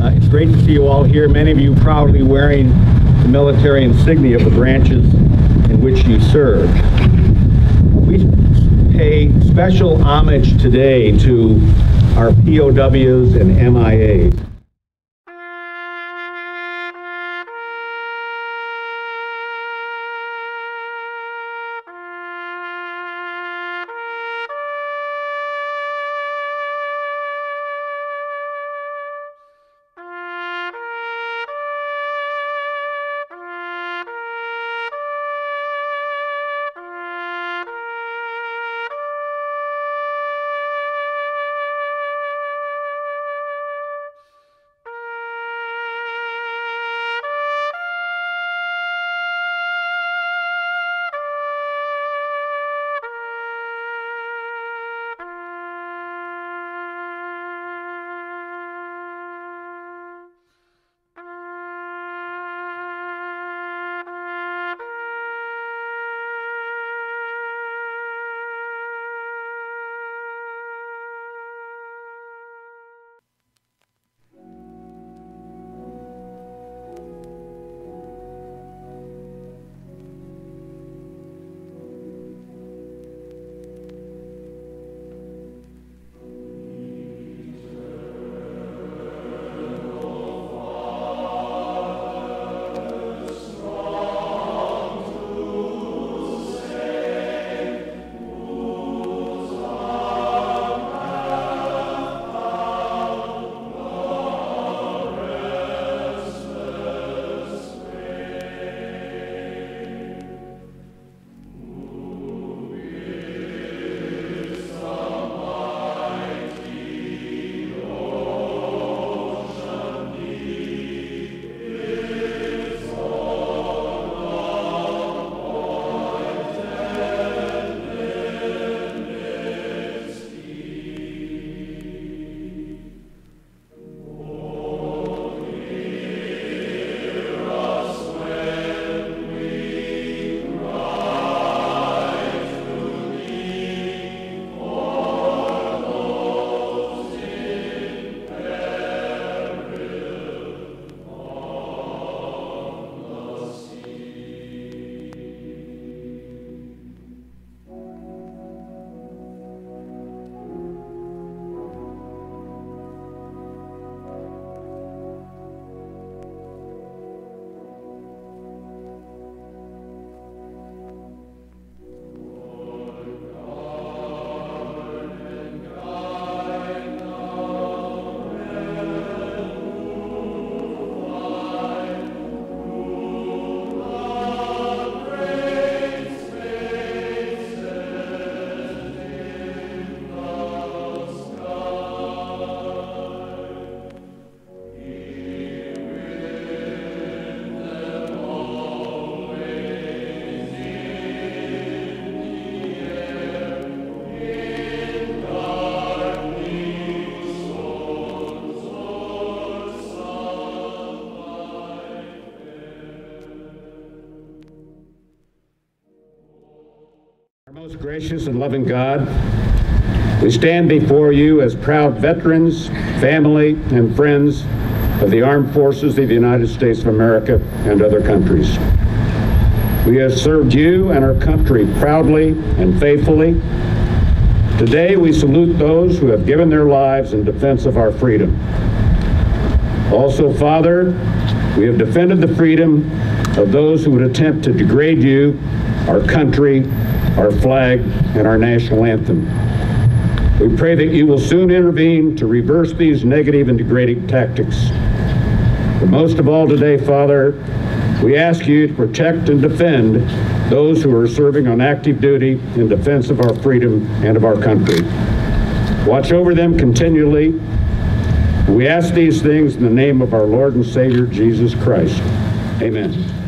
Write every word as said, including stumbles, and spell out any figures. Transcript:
Uh, it's great to see you all here, many of you proudly wearing the military insignia of the branches in which you served. We pay special homage today to our P O Ws and M I As. Our most gracious and loving God, we stand before you as proud veterans, family, and friends of the armed forces of the United States of America and other countries. We have served you and our country proudly and faithfully. Today we salute those who have given their lives in defense of our freedom. Also, Father, we have defended the freedom of those who would attempt to degrade you, our country, our flag, and our national anthem. We pray that you will soon intervene to reverse these negative and degrading tactics. But most of all today, Father, we ask you to protect and defend those who are serving on active duty in defense of our freedom and of our country. Watch over them continually. We ask these things in the name of our Lord and Savior, Jesus Christ. Amen.